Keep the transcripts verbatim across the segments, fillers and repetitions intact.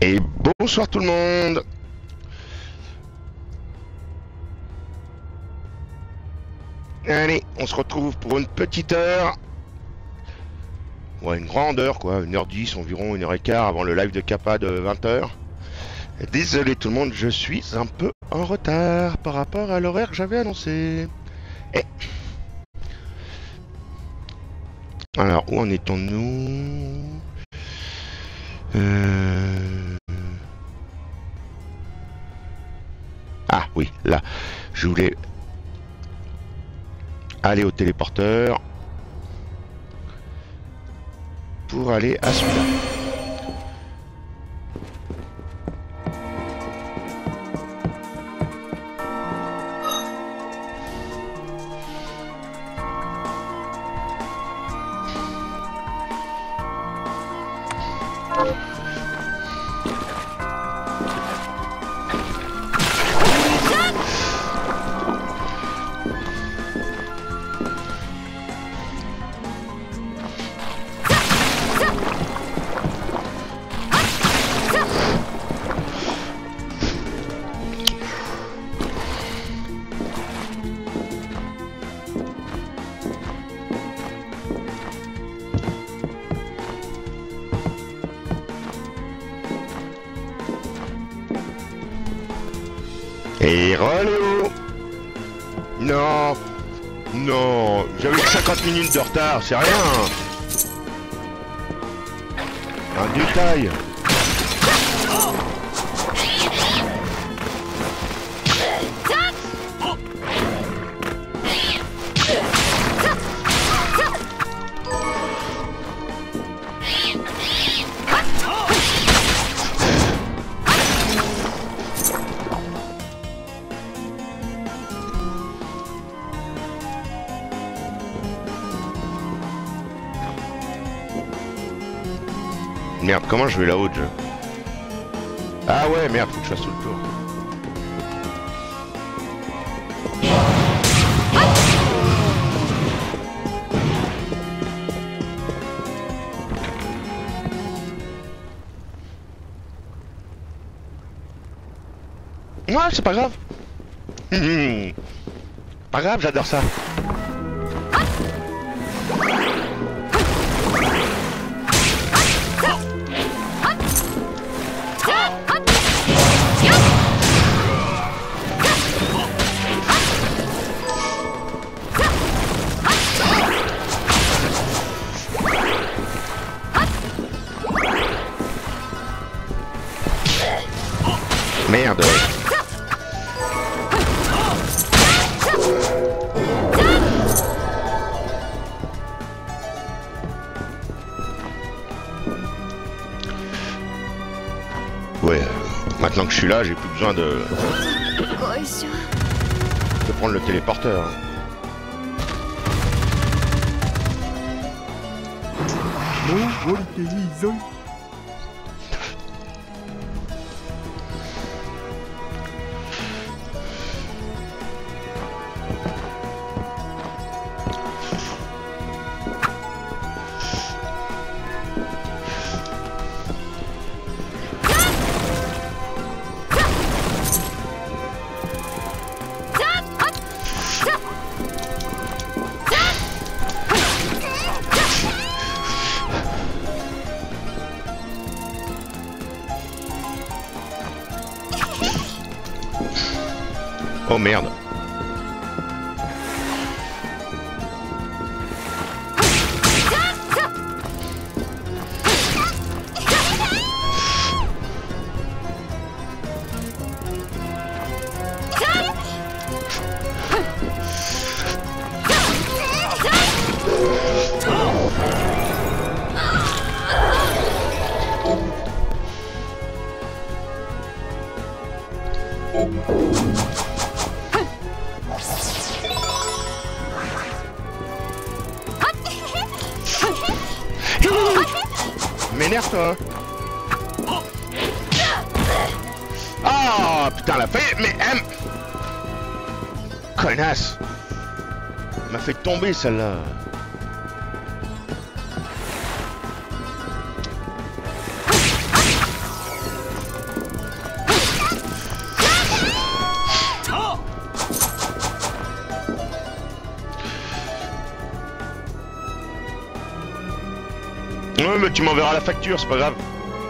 Et bonsoir tout le monde. Allez, on se retrouve pour une petite heure. Ouais, une grande heure quoi, une heure dix environ, une heure et quart avant le live de Kappa de vingt heures. Désolé tout le monde, je suis un peu en retard par rapport à l'horaire que j'avais annoncé. Et... Alors, où en étons-nous euh... Ah oui, là, je voulais aller au téléporteur pour aller à celui-là. Et reléo. Non, non, j'avais cinquante minutes de retard, c'est rien. Un détail. Merde, comment je vais là-haut déjà? Ah ouais, merde, faut que je fasse tout le tour. Ouais, c'est pas grave. Pas grave, j'adore ça. Merde. Ouais, maintenant que je suis là, j'ai plus besoin de... de prendre le téléporteur. Oh merde. M'énerve toi. Ah oh, putain la fait mais M. Connasse. M'a fait tomber celle-là. Cool, tu m'enverras la facture, c'est pas grave.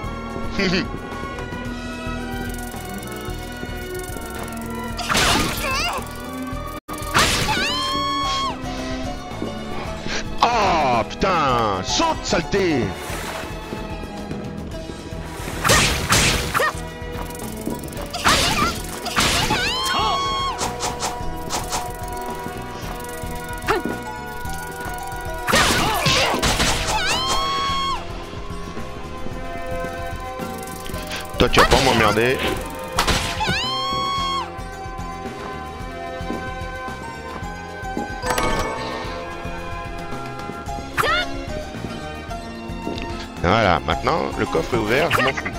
Oh putain, saute saleté. Toi tu vas pas m'emmerder. Voilà, maintenant le coffre est ouvert, je m'en fous.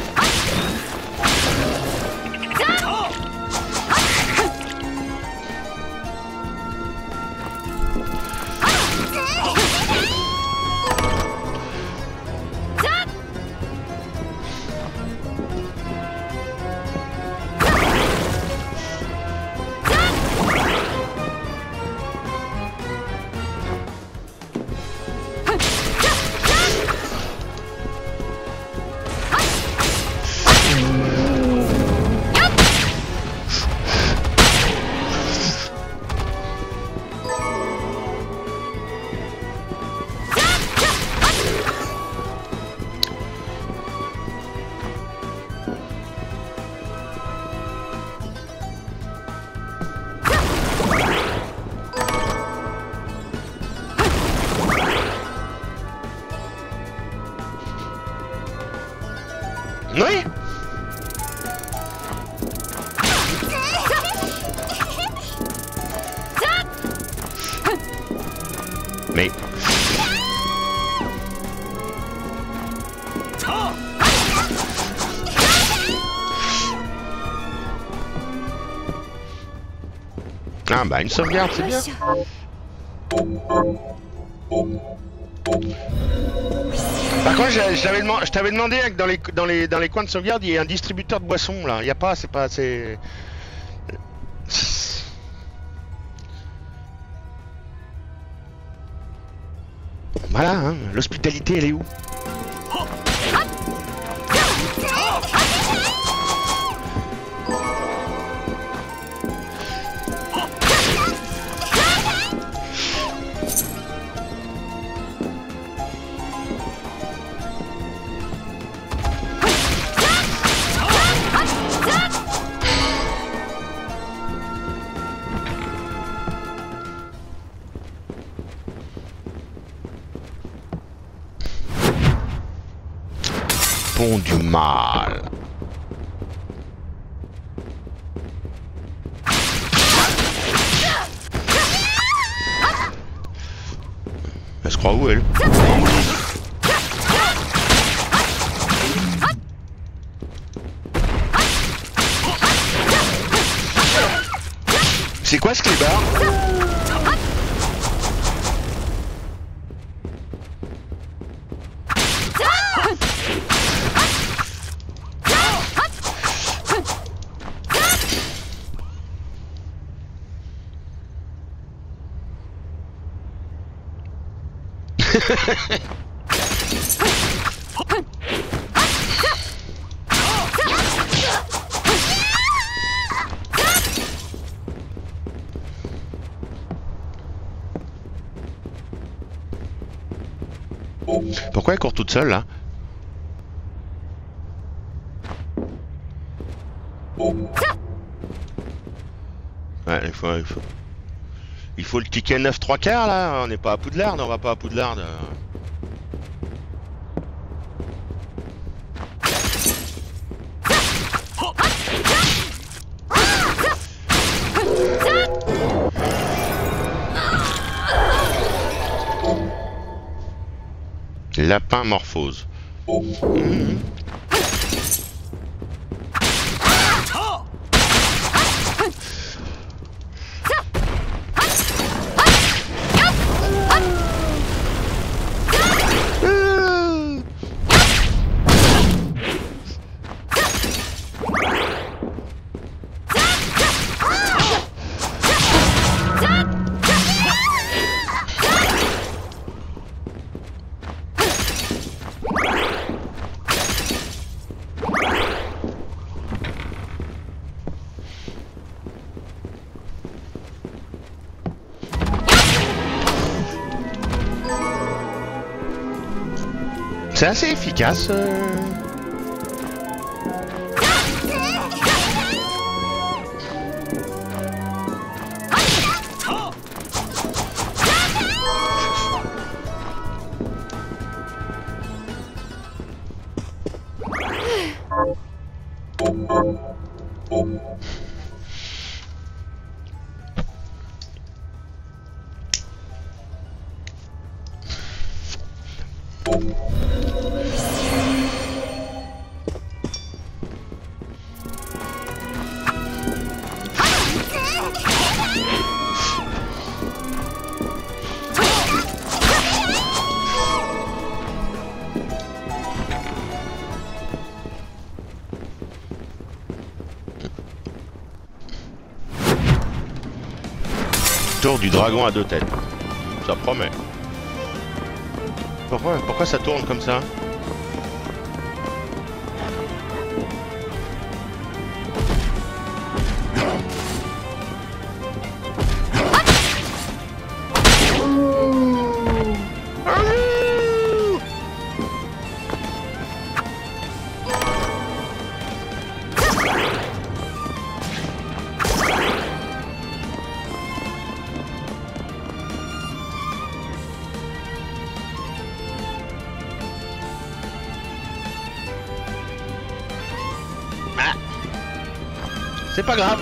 Oui. Mais... Ah bah une sauvegarde, c'est bien. Par contre, je t'avais demandé, je t'avais demandé que dans les, dans, les, dans les coins de sauvegarde, il y ait un distributeur de boissons là. Il n'y a pas, c'est pas assez. Voilà, hein, l'hospitalité, elle est où? Pont du mal. Elle se croit où, elle? C'est quoi ce clébard? Pourquoi elle court toute seule là? Ouais, il faut, il faut, il faut le ticket neuf trois quarts là. On n'est pas à Poudlard, on va pas à Poudlard. Lapin morphose. Mmh. C'est assez efficace. Euh... Tour du dragon à deux têtes. Ça promet. Pourquoi, pourquoi ça tourne comme ça? C'est pas grave.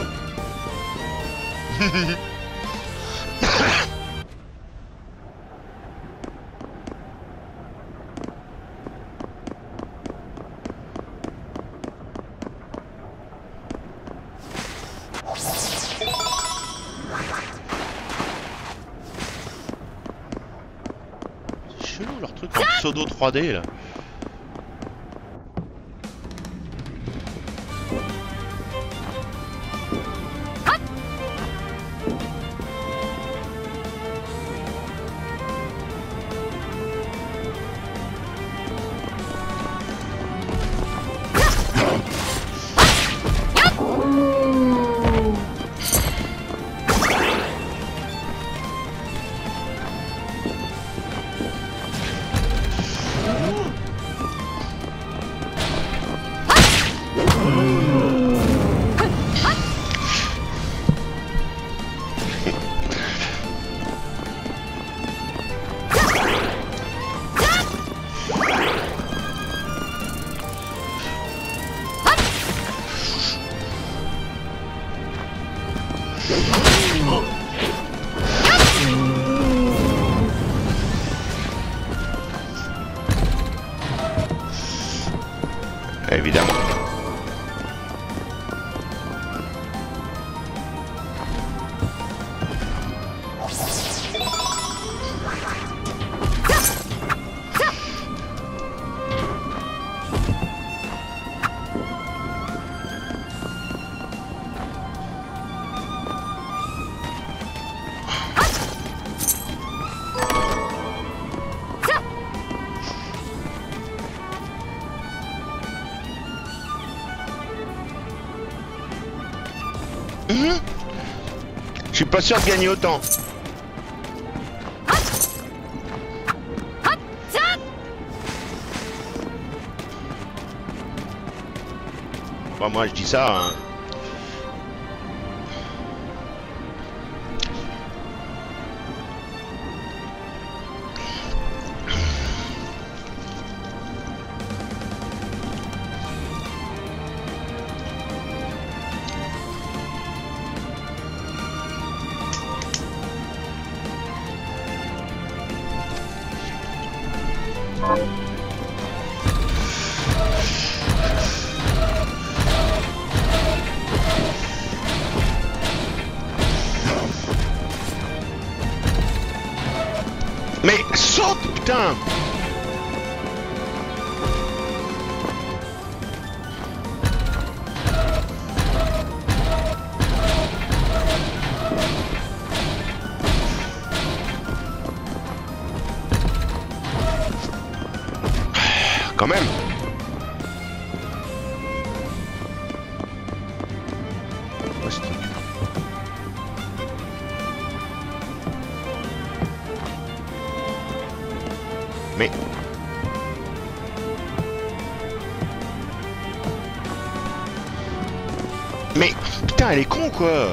C'est chelou leur truc en pseudo trois D là. Évidemment. Mmh. Je suis pas sûr de gagner autant. Bon, moi je dis ça. Hein. Mais saute, putain! Quand même. Mais Mais putain, elle est con quoi.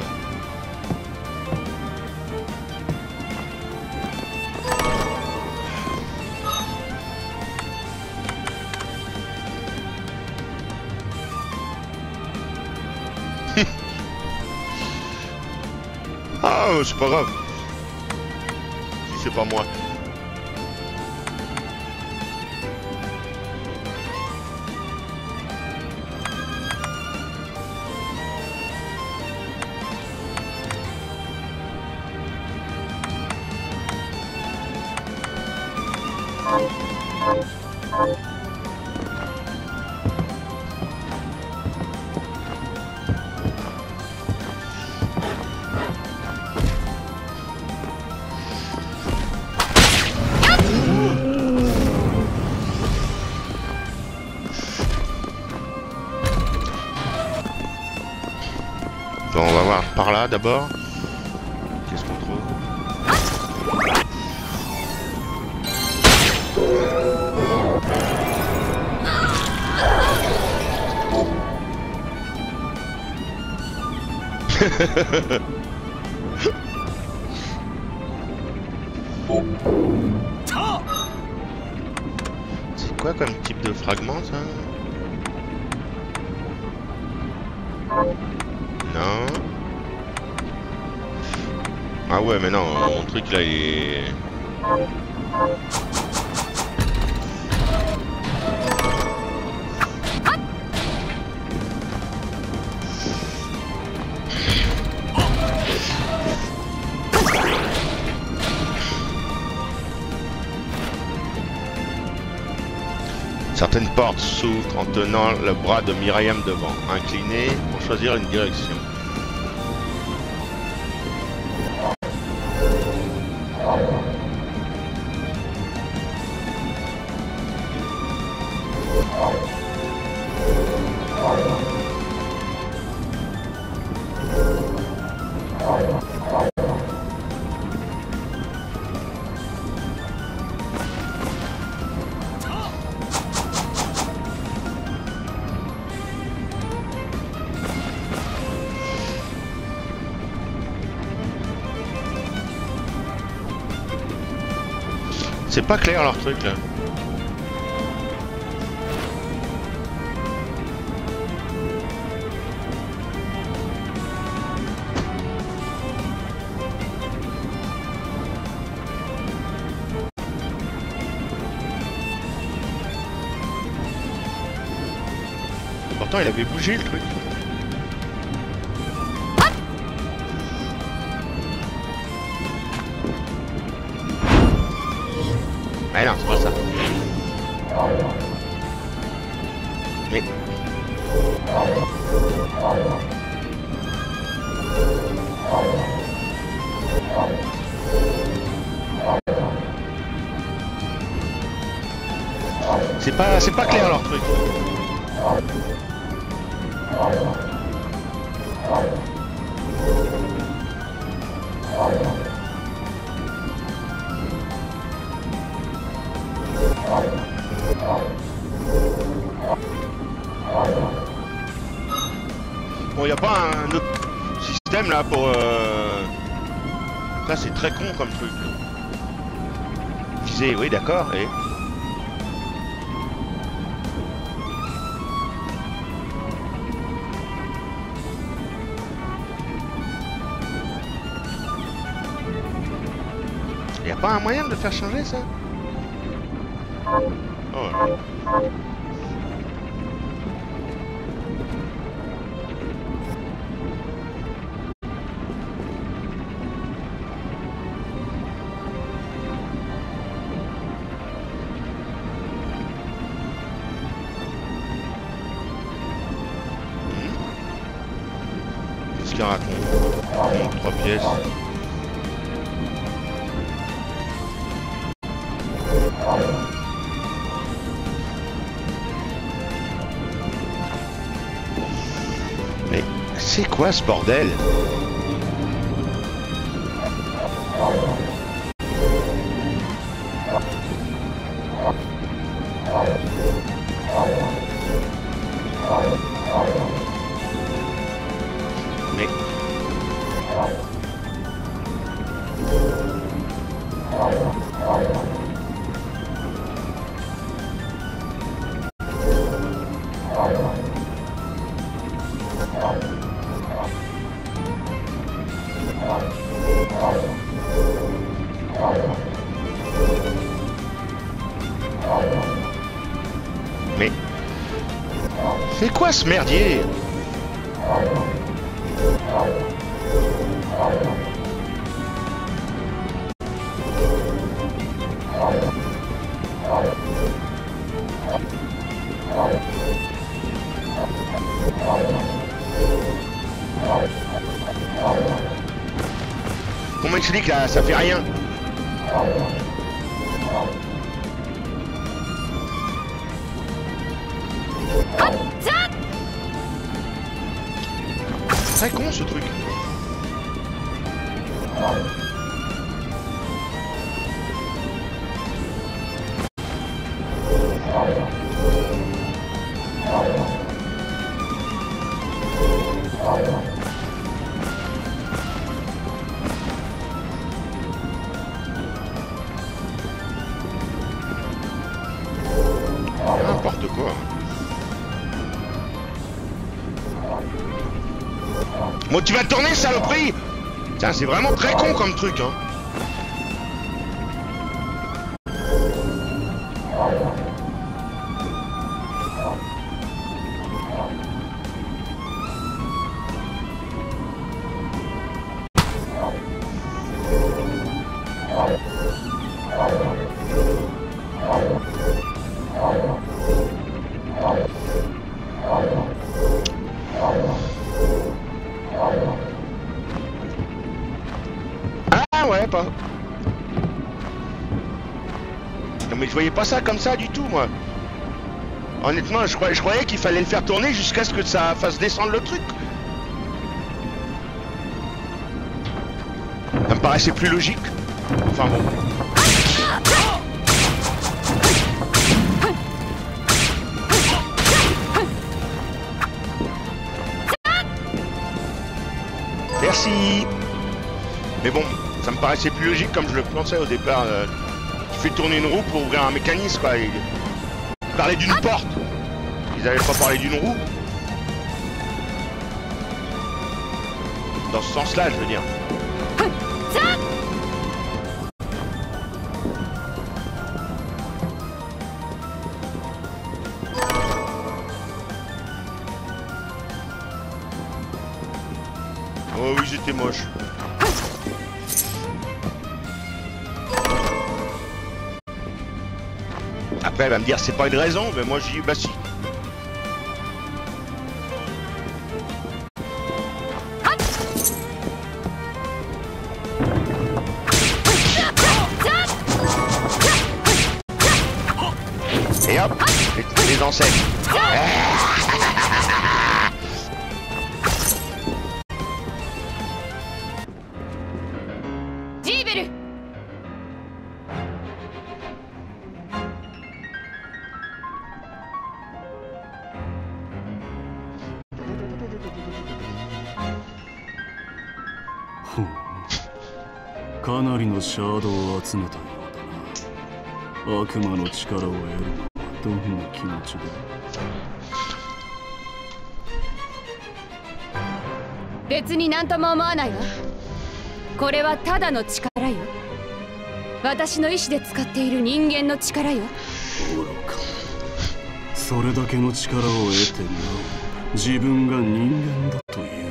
Ah, c'est pas grave. Si c'est pas moi. Bon, on va voir par là d'abord. Qu'est-ce qu'on trouve? C'est quoi comme type de fragment ça? Non. Ah ouais mais non, mon truc là il est... Certaines portes s'ouvrent en tenant le bras de Myriam devant, incliné pour choisir une direction. C'est pas clair leur truc là. Pourtant il avait bougé le truc. Mais non, c'est pas ça. Mais... C'est pas, c'est pas clair leur truc. Bon, y a pas un autre système là pour... Euh... Ça c'est très con comme truc. Viser, oui d'accord, et... Y a pas un moyen de le faire changer ça? Oh ouais. Qu'est-ce qu'il raconte? Bon, trois pièces. Mais c'est quoi ce bordel? Mais... Mais... C'est quoi ce merdier? On m'explique là, ça fait rien. Très con ce truc. N'importe quoi. Bon, tu vas tourner, saloperie! Tiens, c'est vraiment très con comme truc, hein. Ah ouais, pas. Non mais je voyais pas ça comme ça du tout, moi. Honnêtement, je croyais, je croyais qu'il fallait le faire tourner jusqu'à ce que ça fasse descendre le truc. Ça me paraissait plus logique. Enfin bon. Merci. Mais bon, ça me paraissait plus logique comme je le pensais au départ. Euh, tu fais tourner une roue pour ouvrir un mécanisme, quoi. Ils parlaient d'une porte. Ils avaient pas parlé d'une roue. Dans ce sens-là, je veux dire. Oh oui, j'étais moche. Après, elle va me dire c'est pas une raison, mais moi j'y bah si. Et hop, les, les ancêtres. ふん、かなりのシャードを集めたようだな。悪魔の力を得るのはどんな気持ちだ？ 別になんとも思わないわ。これはただの力よ。私の意志で使っている人間の力よ。 愚か。それだけの力を得てなお自分が人間だという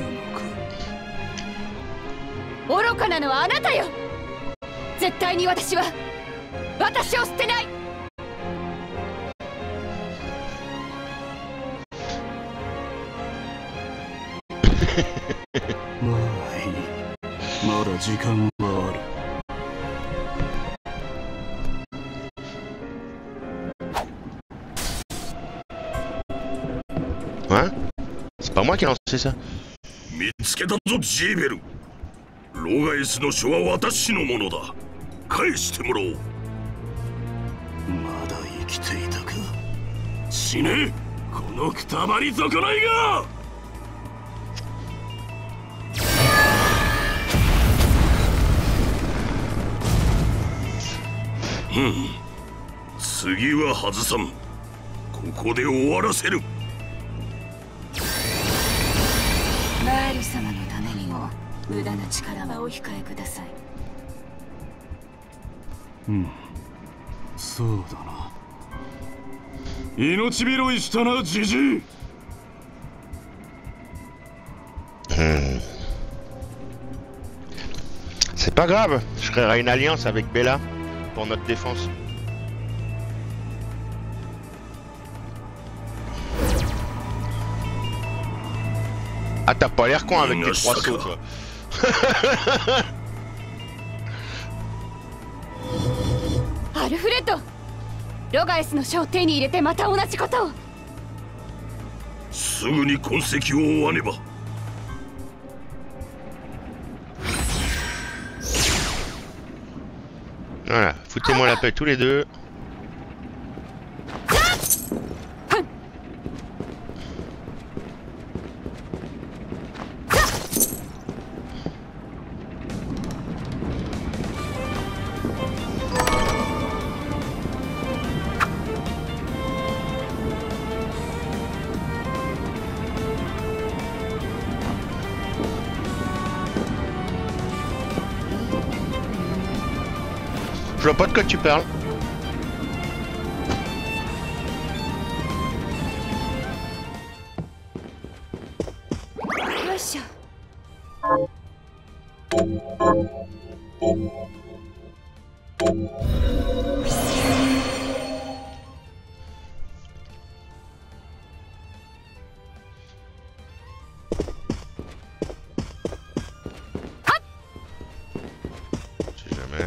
のか。愚かなのはあなたよ。絶対に私は私を捨てない。まあいい。まだ時間はある。 Hein? C'est pas moi qui ai lancé ça. 見つけたぞジーベル。ロガエスの書は私のものだ。返してもらおう。 まだ生きていたか。 死ねこのくたばり損ないが。 うん次は外さんここで終わらせるマール様のためにも無駄な力はお控えください。 うんそうだな命拾いしたなジジイ。 C'est pas grave, je créerai une alliance avec Bella pour notre défense. Ah, t'as pas l'air con avec tes trois sauts, toi. Alfredo, ロガエスの書を手に入れてまた同じことを。 すぐに痕跡を追わねば。 Voilà, foutez-moi la paix tous les deux. Je vois pas de quoi tu parles. Si jamais.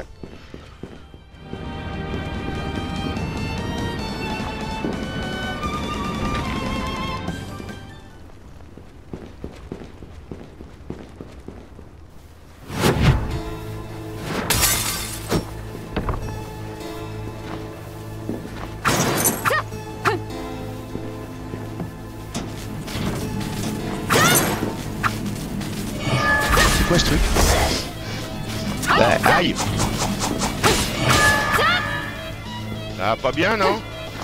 C'est quoi ce truc? Bah, aïe. Ah, pas bien, non?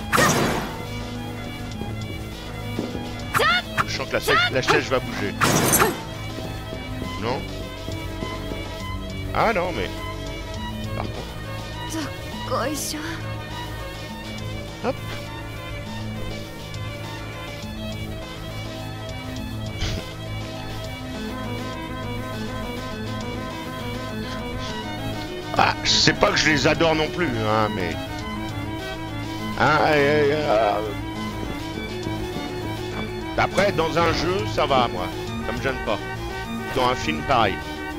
Je sens que la, la chaise va bouger. Non? Ah non, mais... Par contre... Hop. Ah, je sais pas que je les adore non plus, hein, mais... Hein, euh, euh... Après, dans un jeu, ça va, moi. Ça me gêne pas. Dans un film, pareil.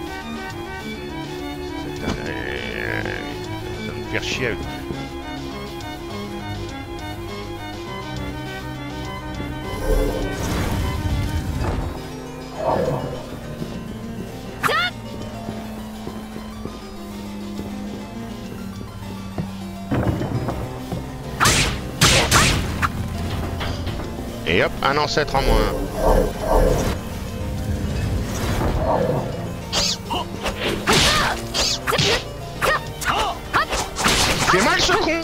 Ça, euh... ça me fait chier avec... Et hop, un ancêtre en moins. Il fait mal ce con.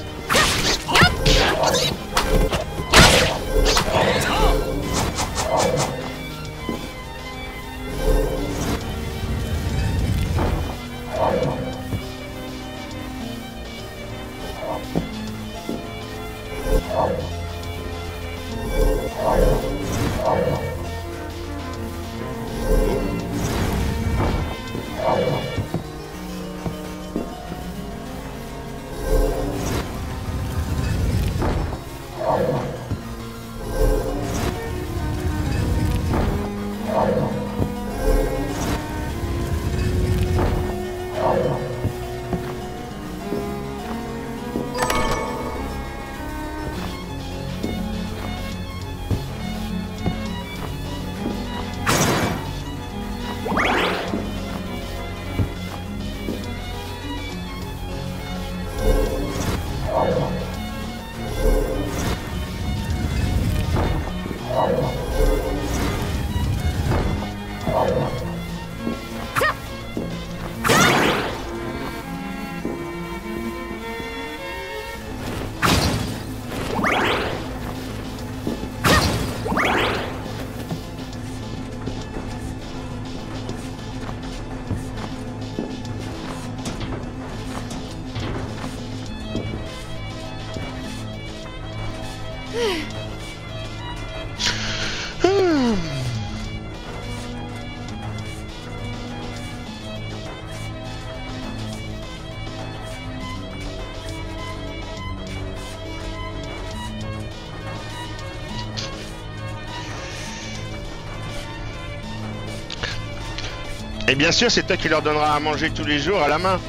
Et bien sûr, c'est toi qui leur donneras à manger tous les jours à la main.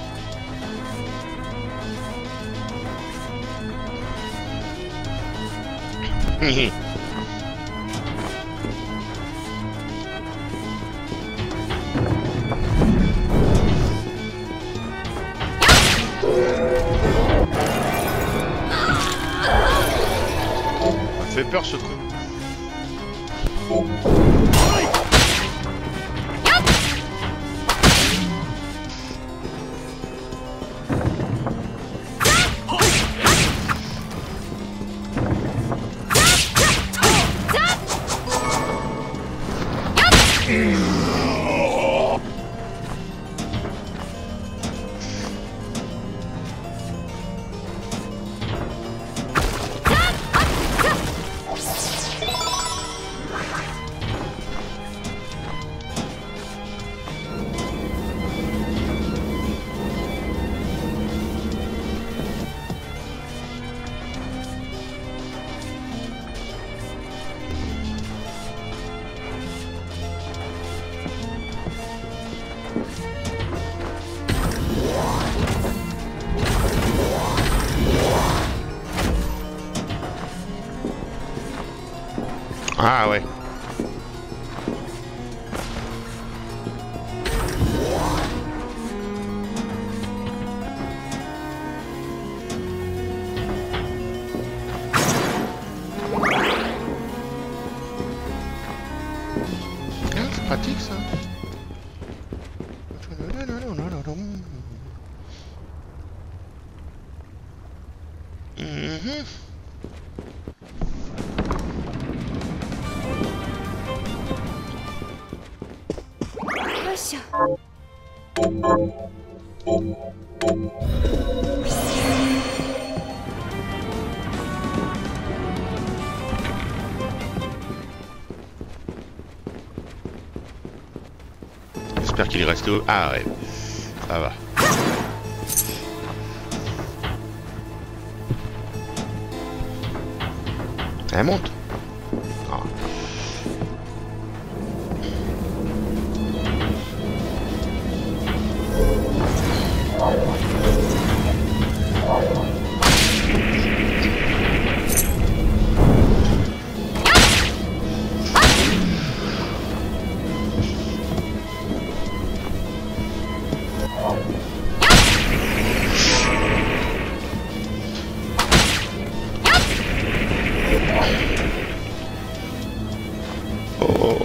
Ça fait peur ce truc. Ah ouais. Ah, c'est pratique ça. Mhm. J'espère qu'il reste au... Ah ouais, ça va. Elle monte. Ah. Oh.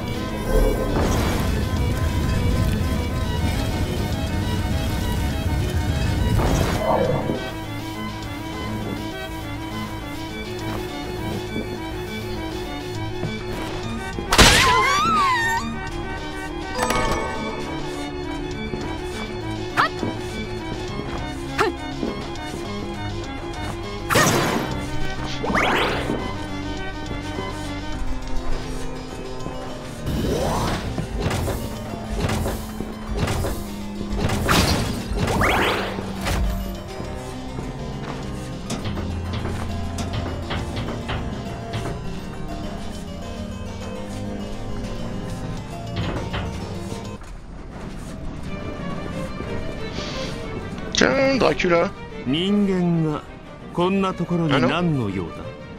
Tiens, Dracula. 人間がこんなところに何の用だ?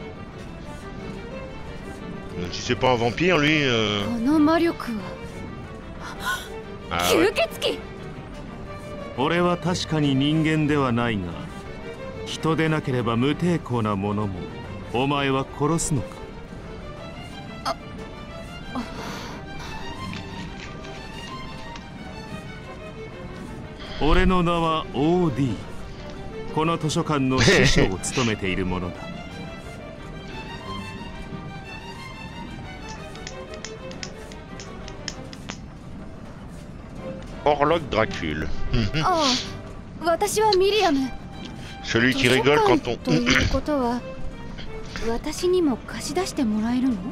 Si c'est pas un vampire, lui. Euh... この魔力は Ah 吸 ouais. 血鬼。 俺は確かに人間ではないが、人でなければ無抵抗なものもお前は殺すのか? 俺の名は オーディー。 この図書館の司書を務めているものだ。 Orlok Dracul. ああ、私はミリアム。 Celui qui rigole quand on... ということは、私にも貸し出してもらえるの?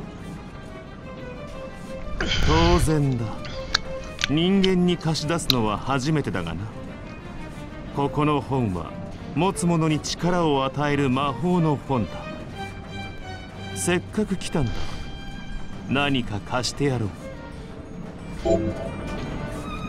当然だ。人間に貸し出すのは初めてだがな。ここの本は持つ者に力を与える魔法の本だ。せっかく来たんだ。何か貸してやろう。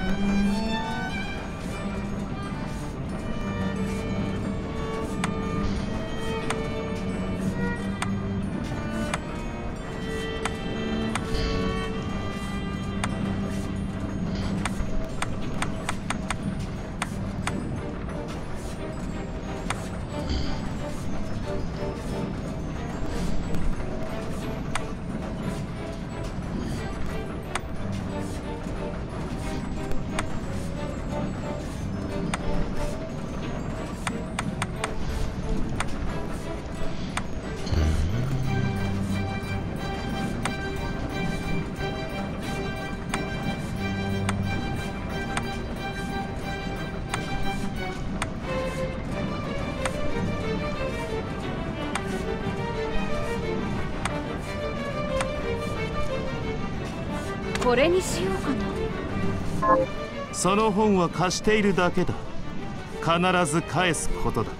これにしようかな。 その本は貸しているだけだ。必ず返すことだ。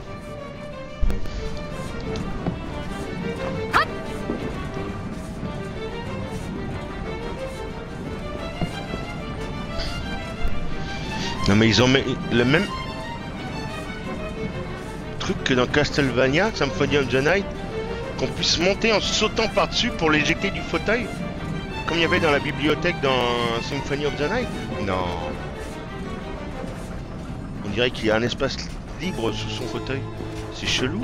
Non mais ils ont mis le même truc que dans Castlevania, Symphony of the Night, qu'on puisse monter en sautant par-dessus pour l'éjecter du fauteuil, comme il y avait dans la bibliothèque dans Symphony of the Night. Non. On dirait qu'il y a un espace libre sous son fauteuil. C'est chelou.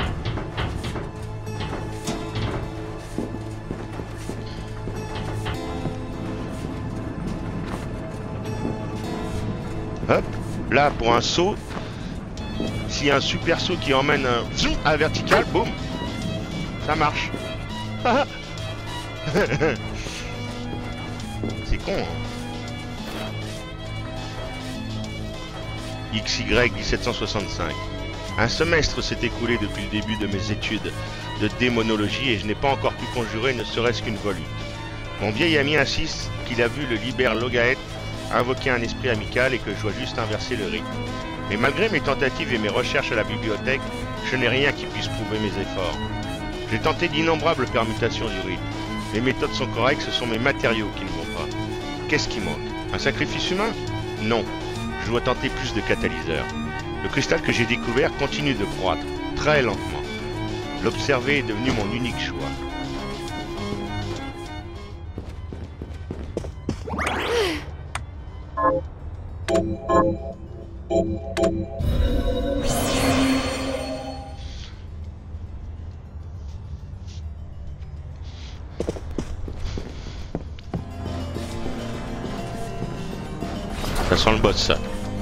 Hop, là pour un saut, s'il y a un super saut qui emmène un zoom à la verticale, boum, ça marche. C'est con, hein. X Y dix-sept cent soixante-cinq. Un semestre s'est écoulé depuis le début de mes études de démonologie et je n'ai pas encore pu conjurer ne serait-ce qu'une volute. Mon vieil ami insiste qu'il a vu le Liber Logaeth invoquer un esprit amical et que je dois juste inverser le rythme. Mais malgré mes tentatives et mes recherches à la bibliothèque, je n'ai rien qui puisse prouver mes efforts. J'ai tenté d'innombrables permutations du rythme. Les méthodes sont correctes, ce sont mes matériaux qui ne vont pas. Qu'est-ce qui manque? Un sacrifice humain? Non. Je dois tenter plus de catalyseurs. Le cristal que j'ai découvert continue de croître, très lentement. L'observer est devenu mon unique choix. Ça sent le boss, ça.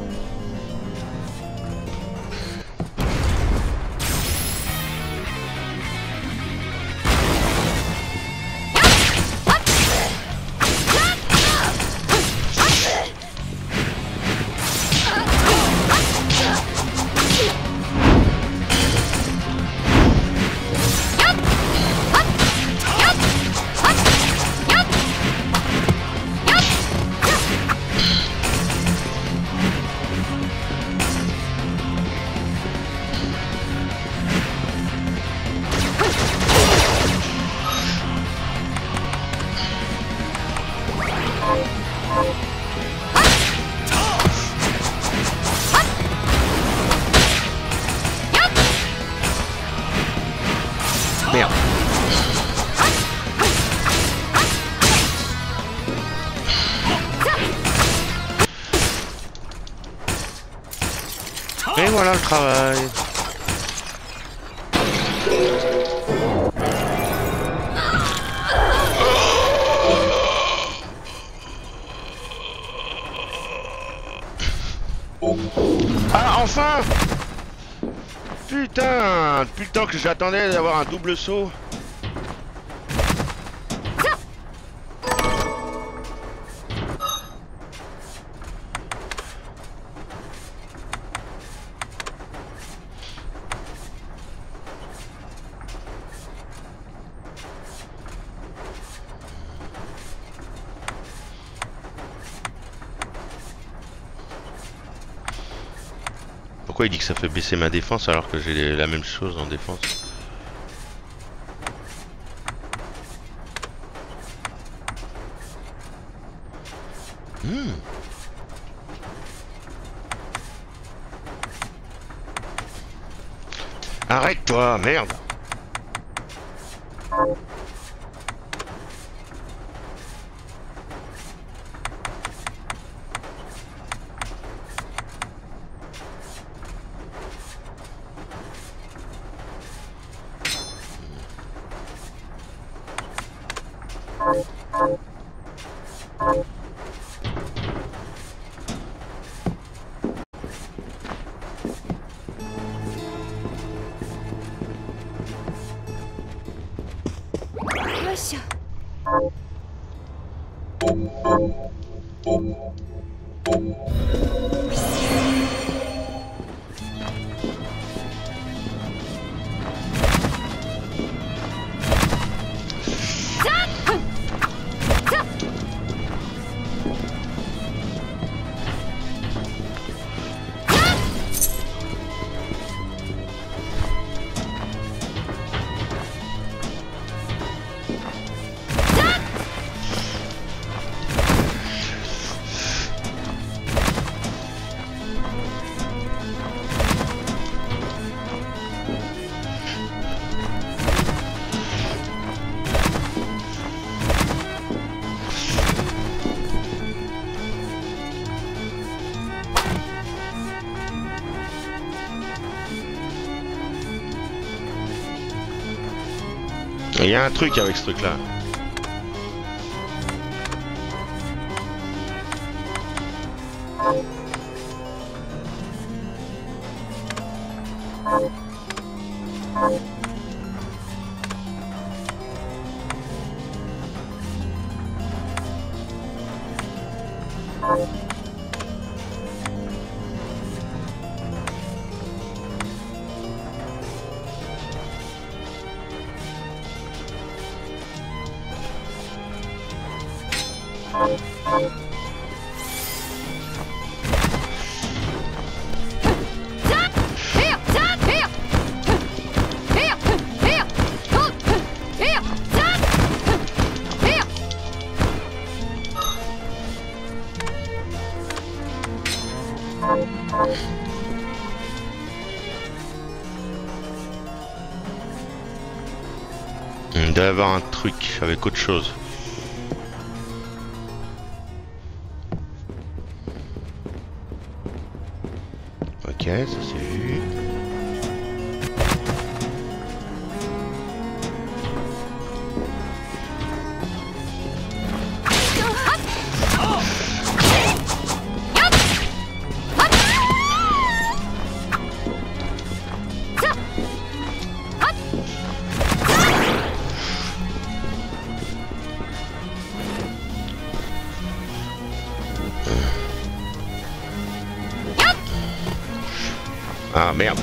Merde. Et voilà le travail. Ah, enfin! Putain! Depuis le temps que j'attendais d'avoir un double saut. Pourquoi il dit que ça fait baisser ma défense alors que j'ai la même chose en défense? Hmm. Arrête-toi, merde. よいしょ。 Il y a un truc avec ce truc là. Il doit y avoir un truc avec autre chose. Ok, ça c'est vu. Ah merde.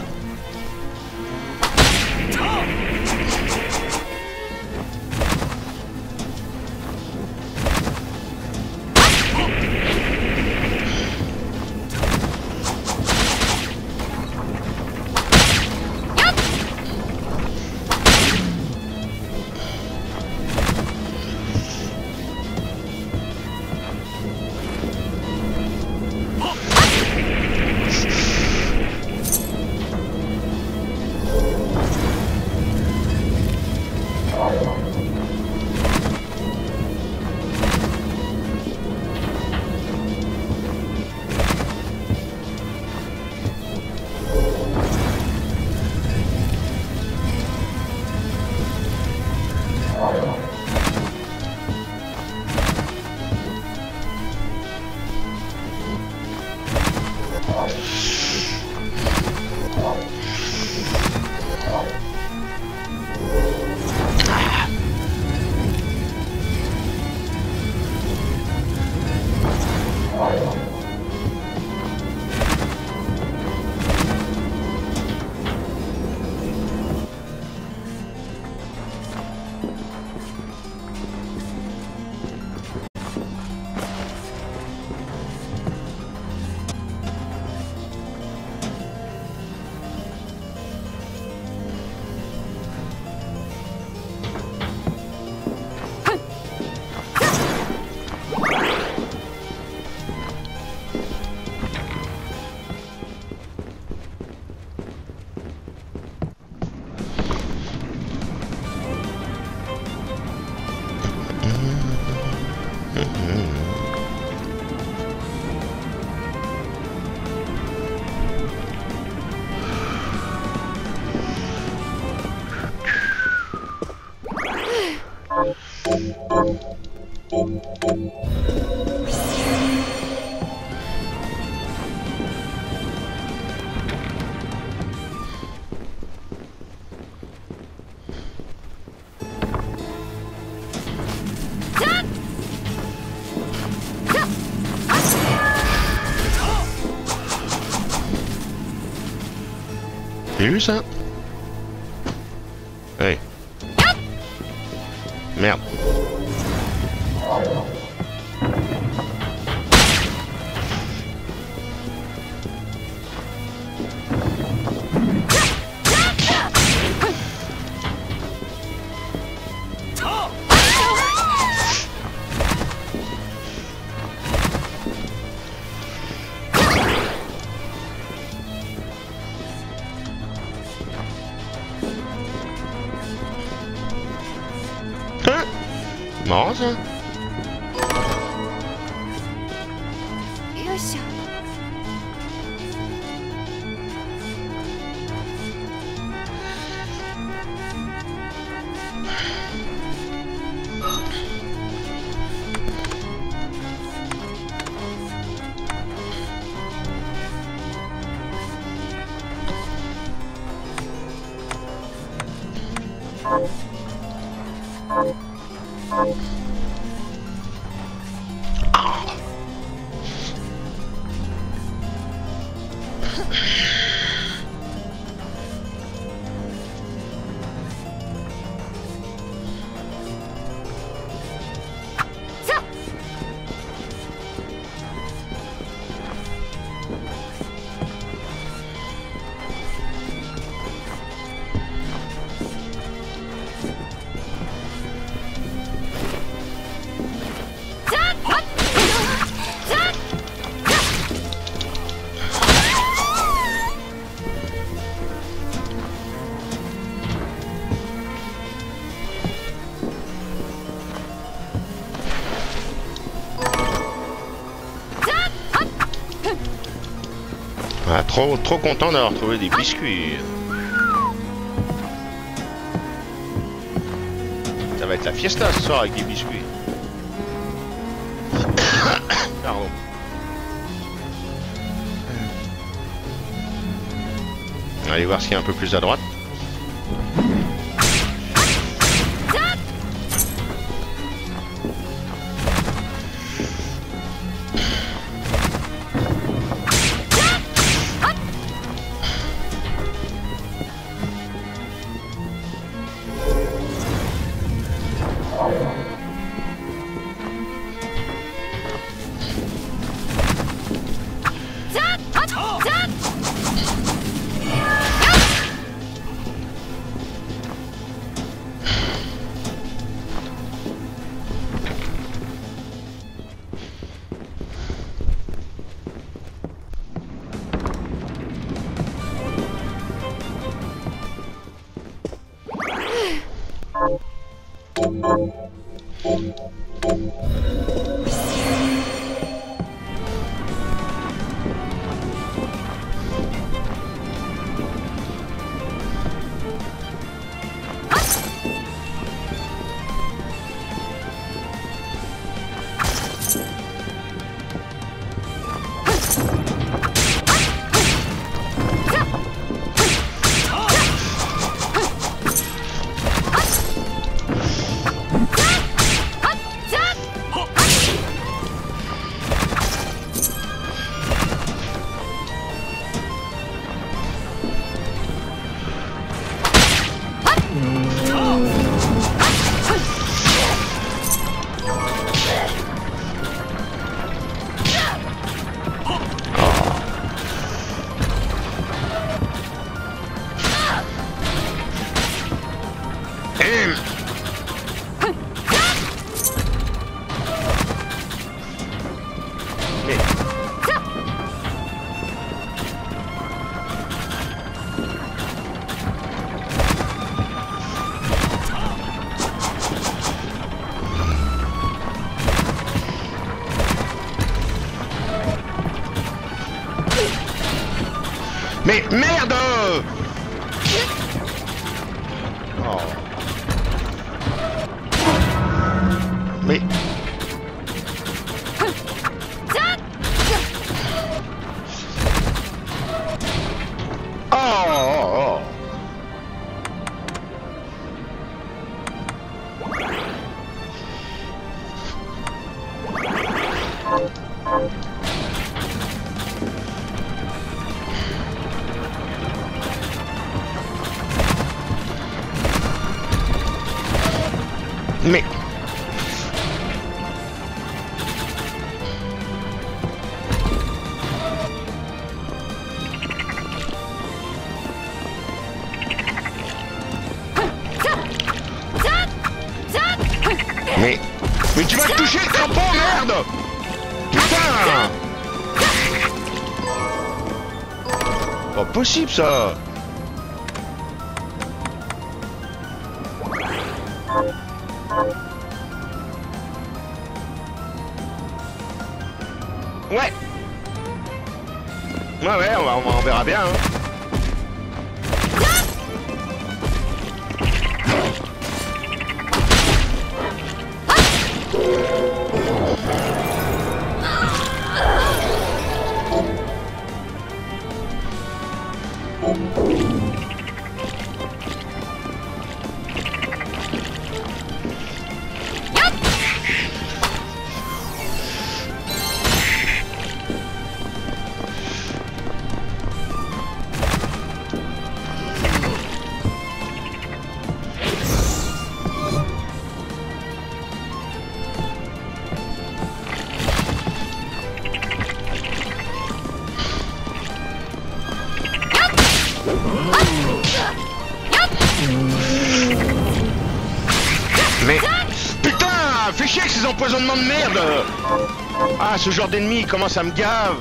T'as vu ça? Hey. Merde. Marrant ça. よいしょ。 Ah, trop, trop content d'avoir trouvé des biscuits. Ça va être la fiesta ce soir avec des biscuits. Pardon. On va aller voir ce qu'il y a un peu plus à droite. Mais merde! Oh. j'ai touché le crampon, merde! Putain! Pas possible ça! Ouais! Ouais ouais, on, va, on, va, on verra bien hein. Mais putain, fais chier avec ces empoisonnements de merde. Ah, ce genre d'ennemi commence à me gave.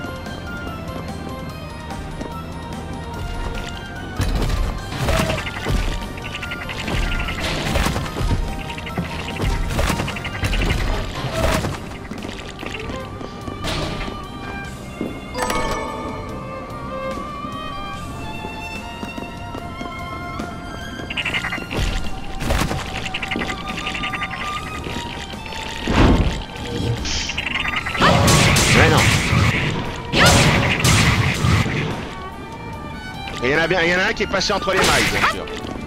Mais non. Et il y en a bien, il y en a un qui est passé entre les mailles, bien sûr.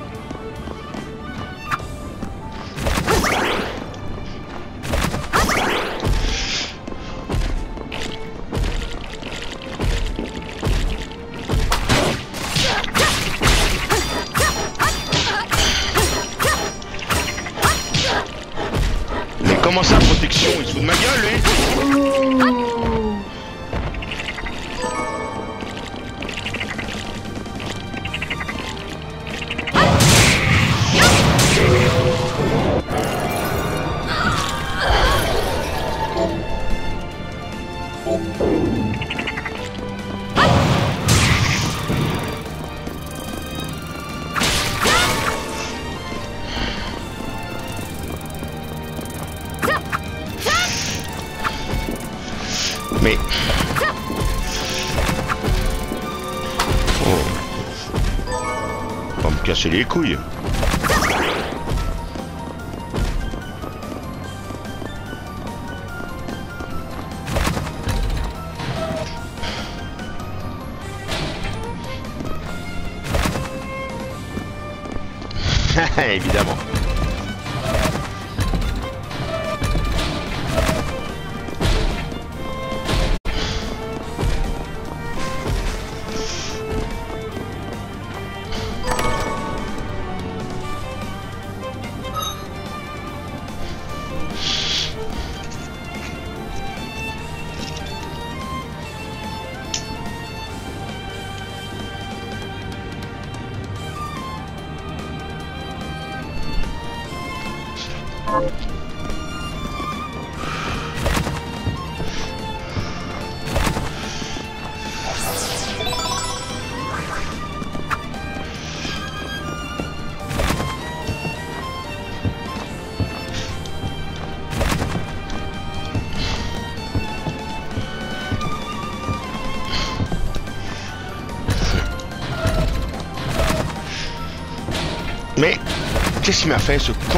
Mais comment ça, protection? Il se fout de ma gueule, lui. Mais... Oh. Pas me casser les couilles. Évidemment. Mais qu'est-ce qu'il m'a fait, ce con?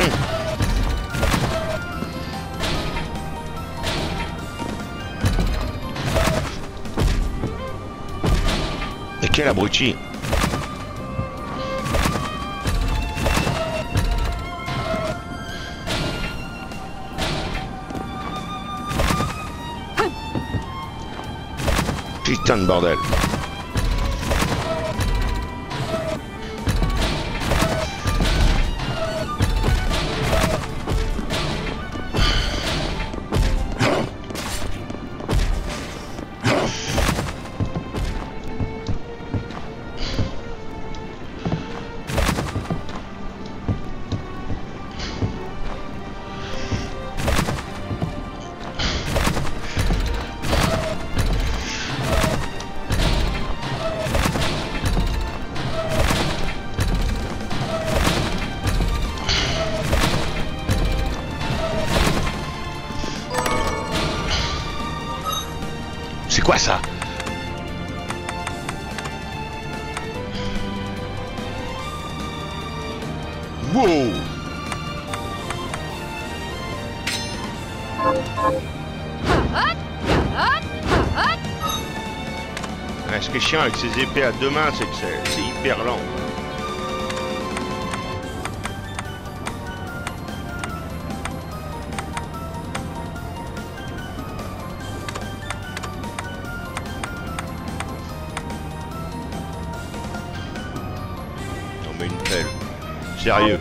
Et quel abruti! Putain de bordel! quoi ça? Wow! Ouais, ce qui est chiant avec ces épées à deux mains, c'est que c'est hyper lent. Non mais une pelle. Sérieux.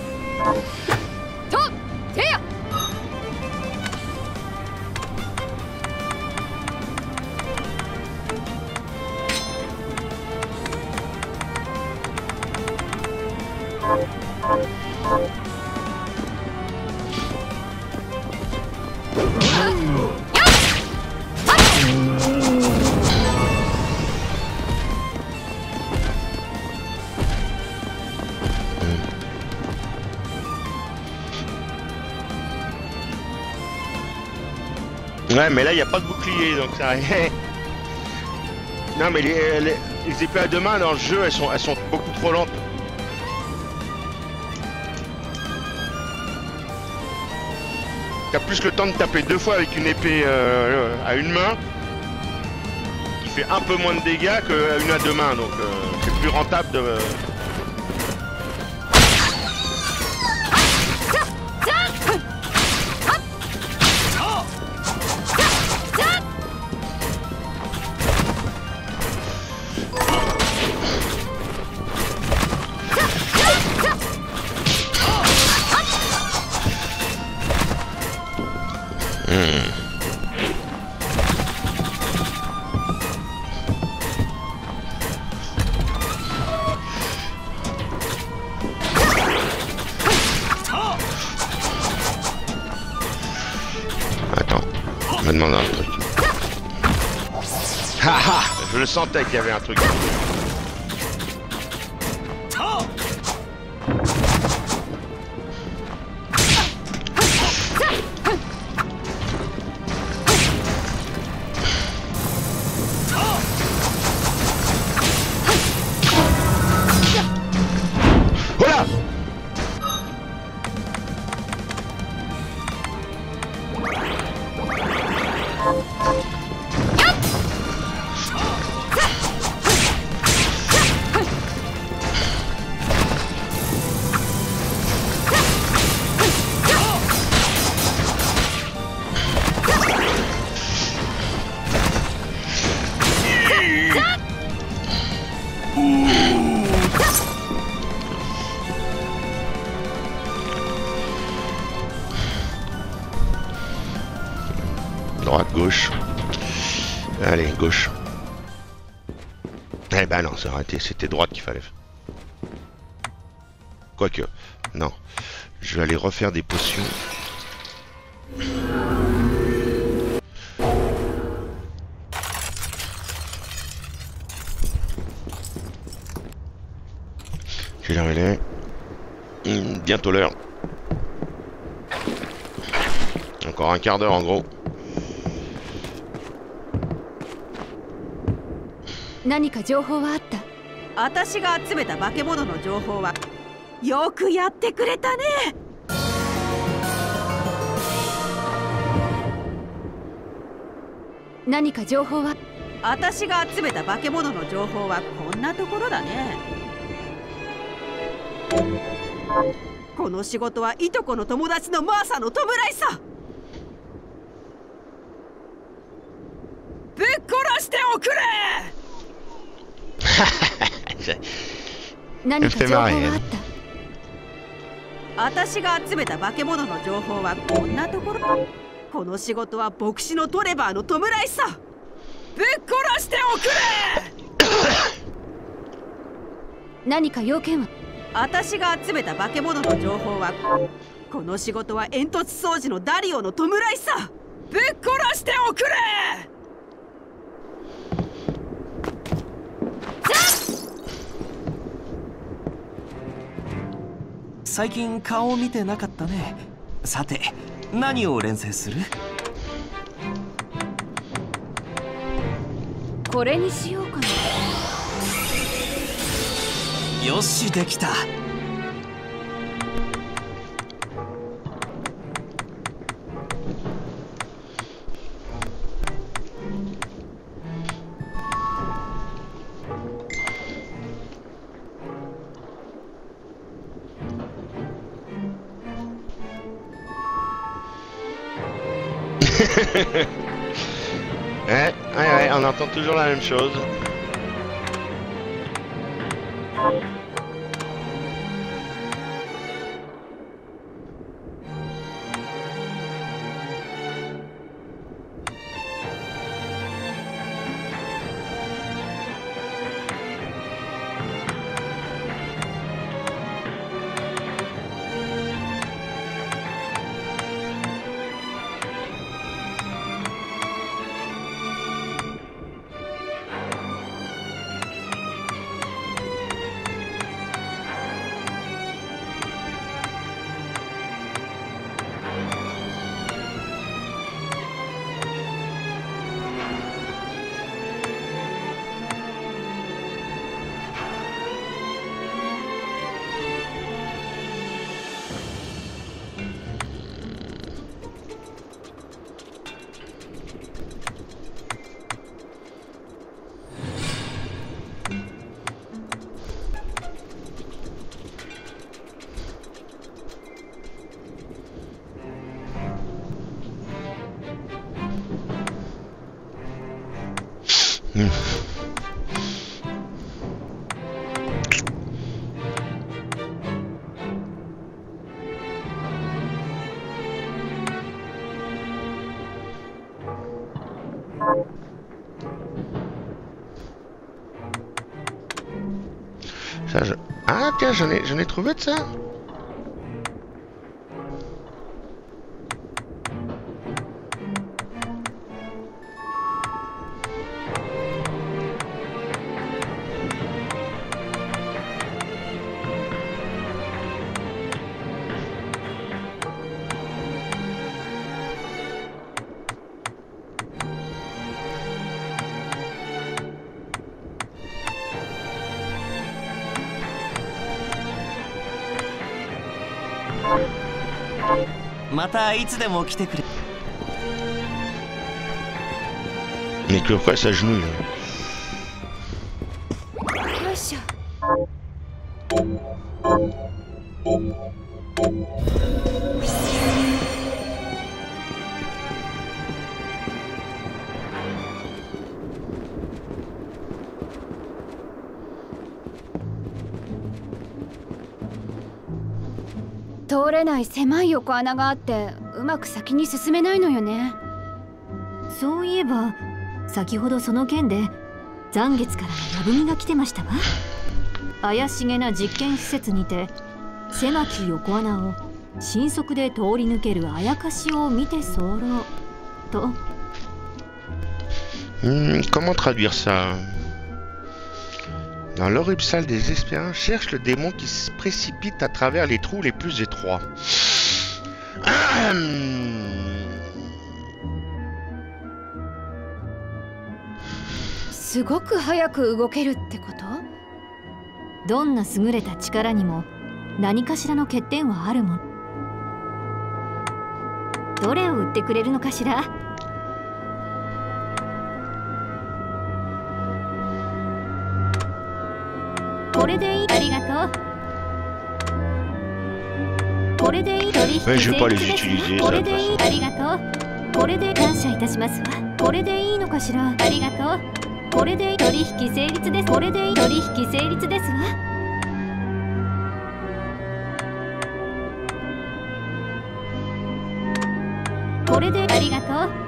Ouais, mais là, il n'y a pas de bouclier, donc ça... Non, mais les, les, les épées à deux mains dans le jeu, elles sont, elles sont beaucoup trop lentes. T'as plus le temps de taper deux fois avec une épée euh, à une main, qui fait un peu moins de dégâts qu'une à deux mains, donc euh, c'est plus rentable de... Je me demande un truc. Haha, je le sentais qu'il y avait un truc. Voilà. Droite, gauche. Allez, gauche. Eh ben non, ça aurait été, c'était droite qu'il fallait. Quoique, non. Je vais aller refaire des potions. Quelle heure il est? Mmh, bientôt l'heure. Encore un quart d'heure en gros. 何か情報はあった？ 私が集めた化け物の情報はよくやってくれたね。 何か情報は？ 私が集めた化け物の情報はこんなところだね。この仕事はいとこの友達のマーサの弔いさ。ぶっ殺しておくれ。 何か情報はあった？ 私が集めた化け物の情報はこんなところ。この仕事は牧師のトレバーの弔いさ。ぶっ殺しておくれ。 何か要件は？ 私が集めた化け物の情報はこの仕事は煙突掃除のダリオの弔いさ。ぶっ殺しておくれ。 最近顔を見てなかったね。さて、何を連成する？ これにしようかな。 よし、できた。 Ouais, ouais, ouais, on entend toujours la même chose. Hmm. Ça, je... Ah tiens, j'en ai, j'en ai trouvé de ça. Mais que quoi ça genouille là. 通れない狭い横穴があってうまく先に進めないのよね。 そういえば先ほどその件で残月からの矢文が来てましたわ。怪しげな実験施設にて狭き横穴を神速で通り抜けるあやかしを見て候と。 Hmm, comment traduire ça? Dans l'oripsal des expériences, cherche le démon qui se précipite à travers les trous les plus étroits. Ahem. すごく早く動けるってこと？ どんな優れた力にも何かしらの欠点はあるもん。どれを売ってくれるのかしら？これでいい。ありがとう。これでいい。取引成立です。これでいい。ありがとう。これで感謝いたしますわ。これでいいのかしら？ありがとう。これで取引成立です。これで取引成立ですわ。これでありがとう。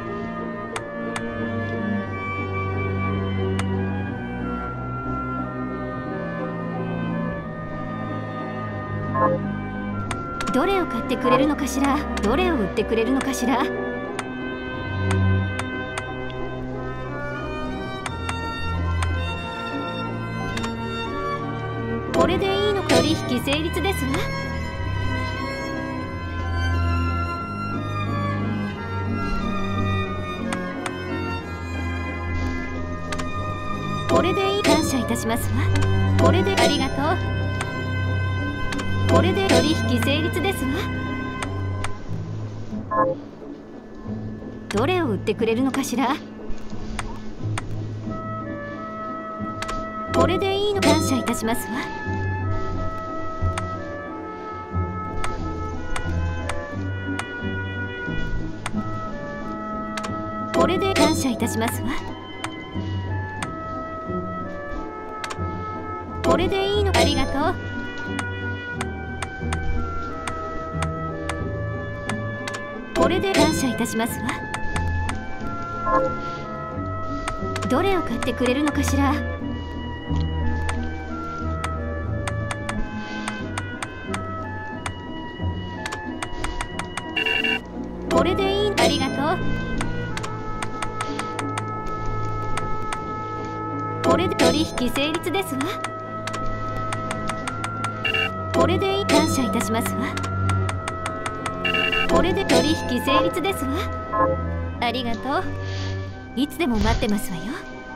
どれを買ってくれるのかしら？どれを売ってくれるのかしら？これでいいのか？取引成立ですわ。 これでいい。感謝いたしますわ。これでありがとう。これで取引成立ですわ。どれを売ってくれるのかしら。これでいいの。感謝いたしますわ。これで感謝いたしますわ。これでいいの。ありがとう。これで感謝いたしますわ。どれを買ってくれるのかしら。これでいい。ありがとう。これで取引成立ですわ。これでいい。感謝いたしますわ。これで取引成立ですわ。ありがとう。いつでも待ってますわよ。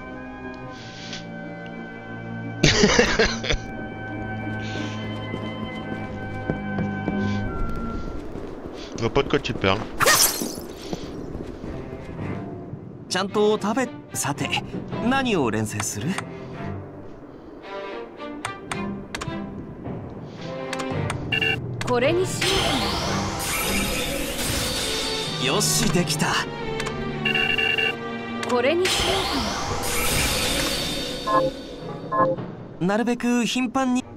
Je vois pas de quoi tu parles. ちゃんと食べ。さて何を連成する？ これにしよよしできた。 う。これにしようかなるべく頻繁に。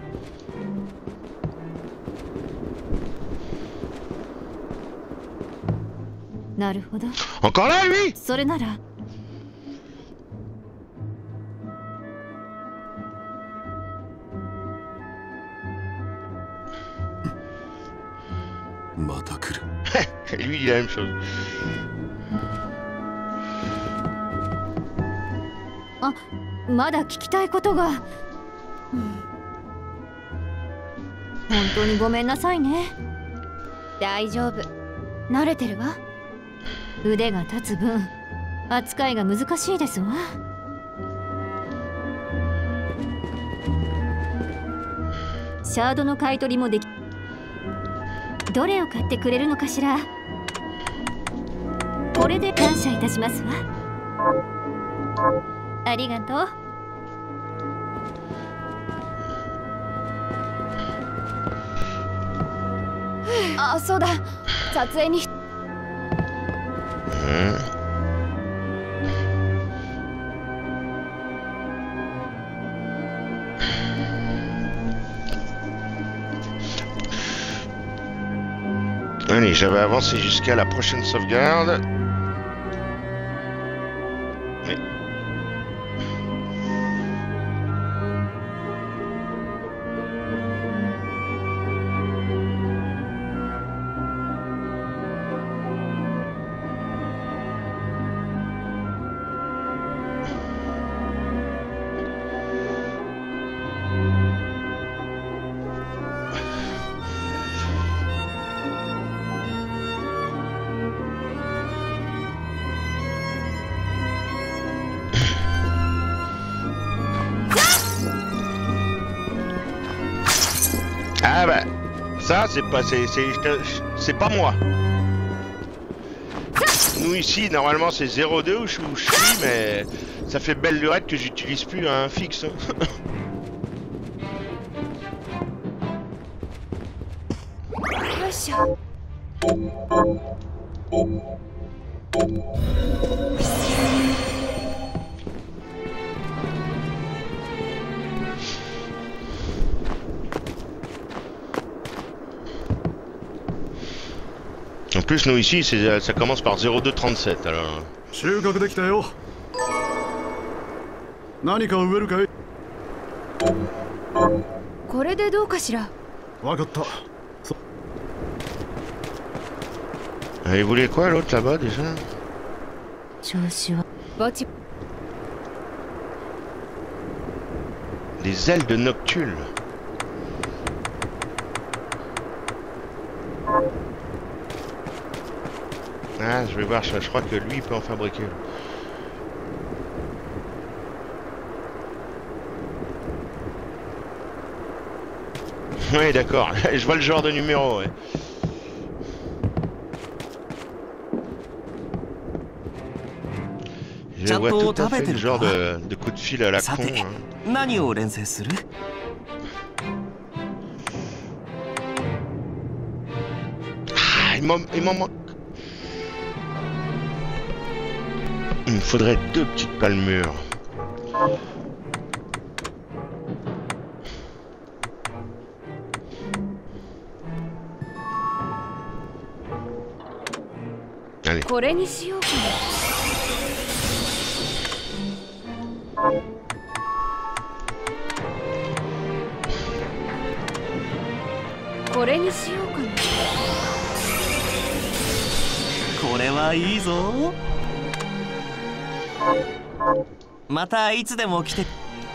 なるほど。 Encore là, lui? それならまた来る。 Lui, il dit la même chose. あ、まだ聞きたいことが、うん、本当にごめんなさいね。大丈夫、慣れてるわ。腕が立つ分扱いが難しいですわ。シャードの買い取りもでき。どれを買ってくれるのかしら。これで感謝いたしますわ。ありがとう。 あ、そうだ。撮影に。 Allez, j'avais avancé jusqu'à la prochaine sauvegarde. Mais... Ah bah, ça c'est pas, c'est, c'est, c'est pas moi. Nous ici, normalement c'est zéro deux où je, où je suis, mais ça fait belle lurette que j'utilise plus un fixe. En plus, nous ici, c'est, ça commence par zéro deux trente-sept, alors... 収穫できたよ。何か植えるかい？ これでどうかしら。 わかった。 Ah, il voulait quoi l'autre là-bas déjà? 調子は。 ぼち。 Les ailes de Noctule. Ah, je vais voir, je, je crois que lui il peut en fabriquer. Ouais, d'accord. Je vois le genre de numéro, ouais. Je vois tout à fait le genre de, de coup de fil à la con. Hein. Ah, il m'en manque. Il me faudrait deux petites palmures. Allez. これにしようかな。これにしようかな。 これはいいぞ。またいつでも来て。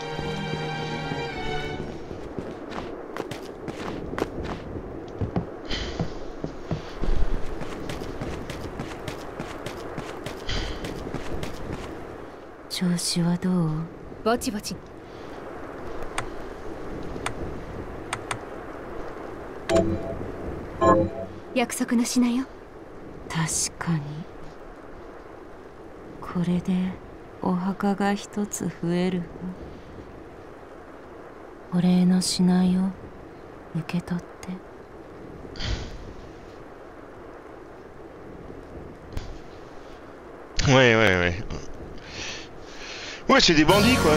調子はどう？ ぼちぼち。約束の品よ。 確かに。これでお墓が一つ増えるわ。お礼の品よ。受け取って。 Ouais, ouais, ouais. Ouais, c'est des bandits, quoi.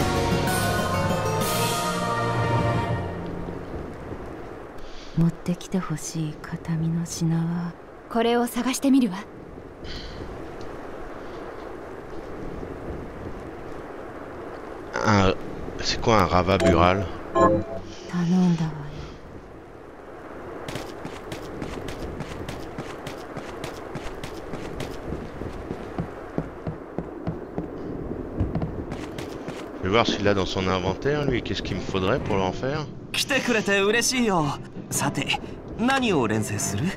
Un... C'est quoi un ravabural? Je vais voir s'il a dans son inventaire, lui, qu'est-ce qu'il me faudrait pour l'en faire. 来てくれて嬉しいよ。さて、何を錬成する？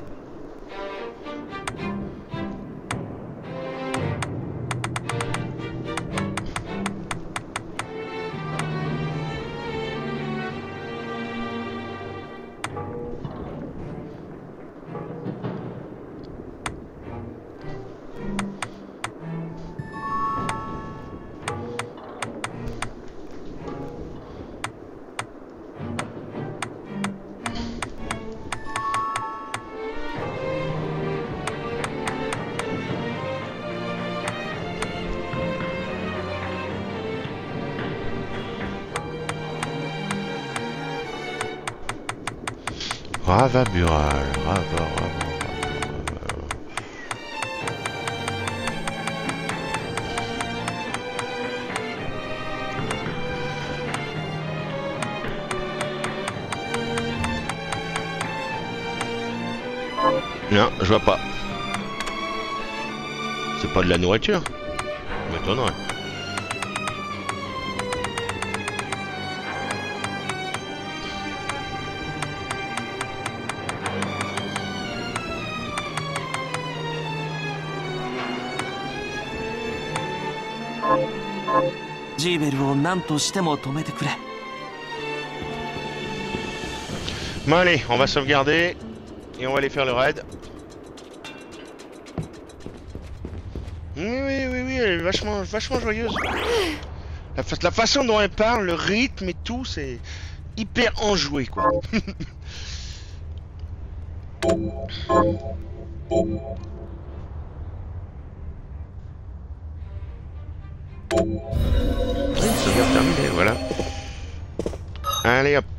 Ravabural, rava, rava, non, je vois pas. C'est pas de la nourriture. M'étonnerait. Bon allez, on va sauvegarder et on va aller faire le raid. Oui, oui, oui, oui, elle est vachement, vachement joyeuse. La, fa la façon dont elle parle, le rythme et tout, c'est hyper enjoué, quoi. Sauvegarde terminée, voilà. Allez hop.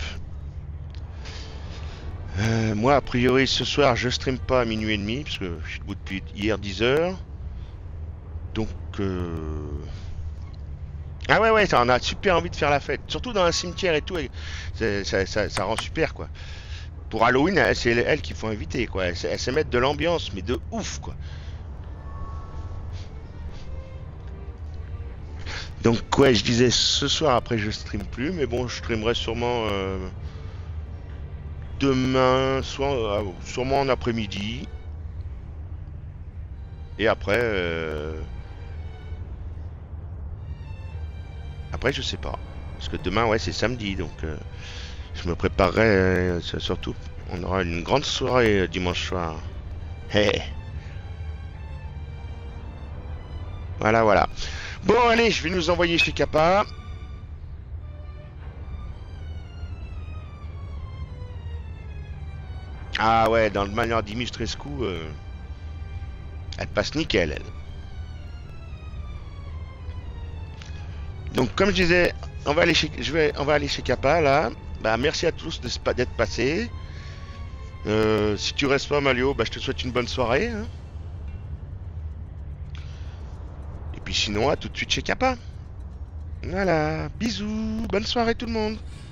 Euh, moi a priori ce soir je stream pas à minuit et demi parce que je suis debout depuis hier dix heures. Donc euh... ah ouais ouais, ça on a super envie de faire la fête. Surtout dans un cimetière et tout, ça, ça, ça, ça rend super quoi. Pour Halloween, c'est elle qu'il faut inviter quoi. Elle, elle sait mettre de l'ambiance mais de ouf quoi. Donc ouais, je disais ce soir après je stream plus, mais bon je streamerai sûrement euh, demain, soit euh, sûrement en après-midi. Et après euh, après je sais pas. Parce que demain ouais c'est samedi donc euh, Je me préparerai euh, surtout. On aura une grande soirée euh, dimanche soir. Hey. Voilà, voilà. Bon, allez, je vais nous envoyer chez Kappa. Ah ouais, dans le manière Dimitrescu, euh, elle passe nickel, elle. Donc, comme je disais, on va aller chez, je vais, on va aller chez Kappa, là. Bah, merci à tous d'être passés. Euh, si tu restes pas, Malio, bah, je te souhaite une bonne soirée. Hein. Et puis sinon, à tout de suite chez Kappa. Voilà, bisous, bonne soirée tout le monde.